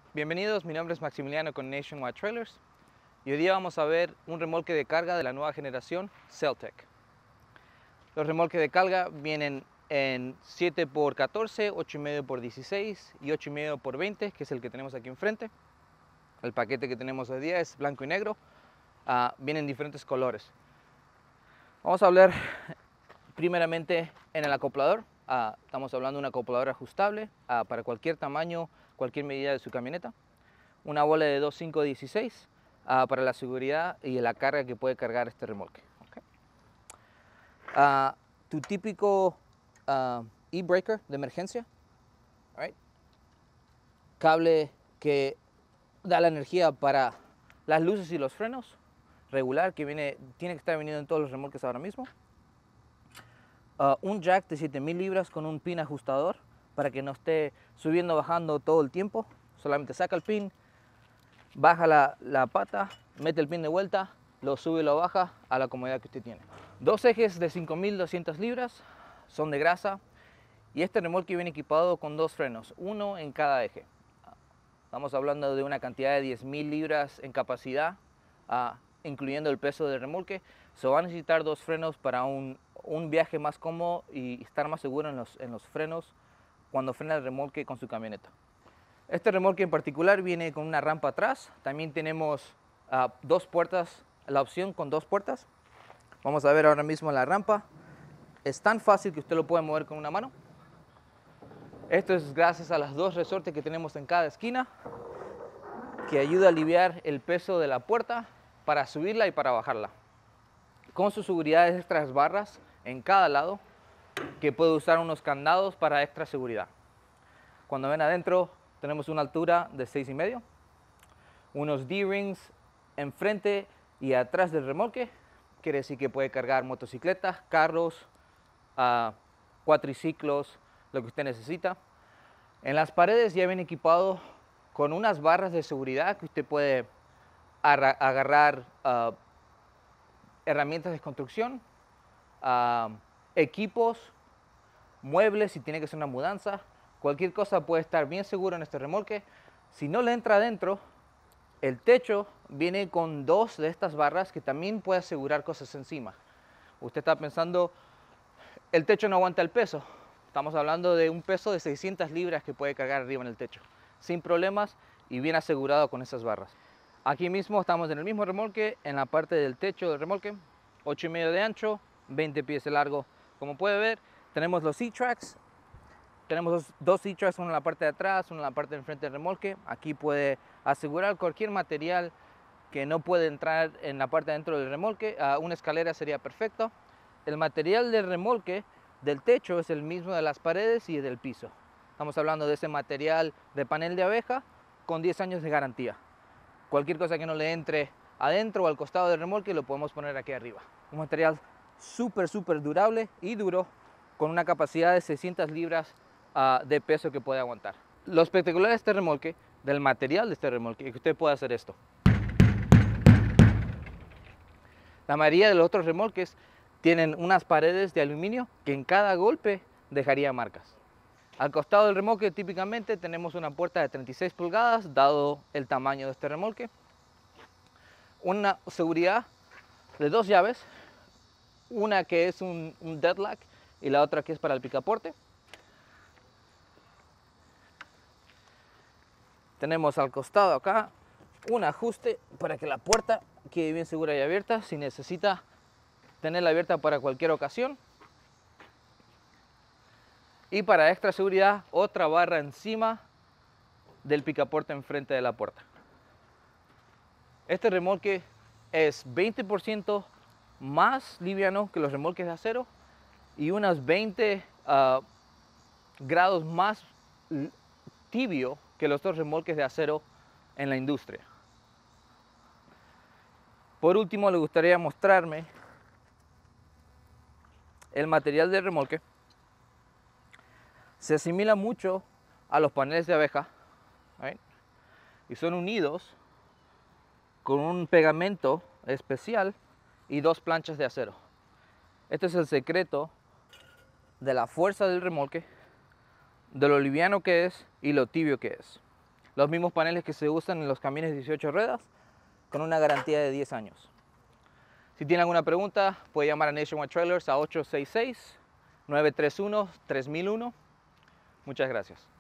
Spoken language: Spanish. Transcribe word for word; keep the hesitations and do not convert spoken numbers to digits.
Bienvenidos, mi nombre es Maximiliano con Nationwide Trailers y hoy día vamos a ver un remolque de carga de la nueva generación Celtec. Los remolques de carga vienen en siete por catorce, ocho y medio por dieciséis y ocho y medio por veinte, que es el que tenemos aquí enfrente. El paquete que tenemos hoy día es blanco y negro, uh, vienen diferentes colores. Vamos a hablar primeramente en el acoplador. Uh, estamos hablando de un acoplador ajustable uh, para cualquier tamaño, cualquier medida de su camioneta. Una bola de dos cinco dieciséis uh, para la seguridad y la carga que puede cargar este remolque. Okay. Uh, tu típico uh, e-breaker de emergencia. Right. Cable que da la energía para las luces y los frenos. Regular que viene, tiene que estar viniendo en todos los remolques ahora mismo. Uh, un jack de siete mil libras con un pin ajustador para que no esté subiendo o bajando todo el tiempo. Solamente saca el pin, baja la, la pata, mete el pin de vuelta, lo sube y lo baja a la comodidad que usted tiene. Dos ejes de cinco mil doscientas libras, son de grasa, y este remolque viene equipado con dos frenos, uno en cada eje. Estamos hablando de una cantidad de diez mil libras en capacidad, uh, incluyendo el peso del remolque. Se va a necesitar dos frenos para un, un viaje más cómodo y estar más seguro en los, en los frenos cuando frena el remolque con su camioneta. Este remolque en particular viene con una rampa atrás. También tenemos uh, dos puertas, la opción con dos puertas. Vamos a ver ahora mismo la rampa. Es tan fácil que usted lo puede mover con una mano. Esto es gracias a las dos resortes que tenemos en cada esquina, que ayuda a aliviar el peso de la puerta para subirla y para bajarla. Con sus seguridades extras barras en cada lado, que puede usar unos candados para extra seguridad. Cuando ven adentro, tenemos una altura de seis y medio, unos D-rings enfrente y atrás del remolque. Quiere decir que puede cargar motocicletas, carros, uh, cuatriciclos, lo que usted necesita. En las paredes ya viene equipado con unas barras de seguridad que usted puede agarrar uh, herramientas de construcción, uh, equipos, muebles si tiene que hacer una mudanza. Cualquier cosa puede estar bien seguro en este remolque. Si no le entra adentro, el techo viene con dos de estas barras que también puede asegurar cosas encima. Usted está pensando, el techo no aguanta el peso. Estamos hablando de un peso de seiscientas libras que puede cargar arriba en el techo, sin problemas y bien asegurado con esas barras. Aquí mismo estamos en el mismo remolque, en la parte del techo del remolque, ocho y medio de ancho, veinte pies de largo. Como puede ver, tenemos los E-Tracks. Tenemos dos, dos E-Tracks, uno en la parte de atrás, uno en la parte de enfrente del remolque. Aquí puede asegurar cualquier material que no puede entrar en la parte de dentro del remolque. Uh, una escalera sería perfecto. El material del remolque del techo es el mismo de las paredes y del piso. Estamos hablando de ese material de panel de abeja con diez años de garantía. Cualquier cosa que no le entre adentro o al costado del remolque lo podemos poner aquí arriba. Un material súper, súper durable y duro, con una capacidad de seiscientas libras uh, de peso que puede aguantar. Lo espectacular de este remolque, del material de este remolque, es que usted puede hacer esto. La mayoría de los otros remolques tienen unas paredes de aluminio que en cada golpe dejaría marcas. Al costado del remolque típicamente tenemos una puerta de treinta y seis pulgadas, dado el tamaño de este remolque. Una seguridad de dos llaves, una que es un, un deadlock y la otra que es para el picaporte. Tenemos al costado acá un ajuste para que la puerta quede bien segura y abierta si necesita tenerla abierta para cualquier ocasión. Y para extra seguridad, otra barra encima del picaporte enfrente de la puerta. Este remolque es veinte por ciento más liviano que los remolques de acero y unos veinte uh, grados más tibio que los otros remolques de acero en la industria. Por último, le gustaría mostrarme el material del remolque. Se asimila mucho a los paneles de abeja, right? Y son unidos con un pegamento especial y dos planchas de acero. Este es el secreto de la fuerza del remolque, de lo liviano que es y lo tibio que es. Los mismos paneles que se usan en los camiones de dieciocho ruedas, con una garantía de diez años. Si tienen alguna pregunta, puede llamar a Nationwide Trailers a ocho seis seis, nueve tres uno, tres mil uno. Muchas gracias.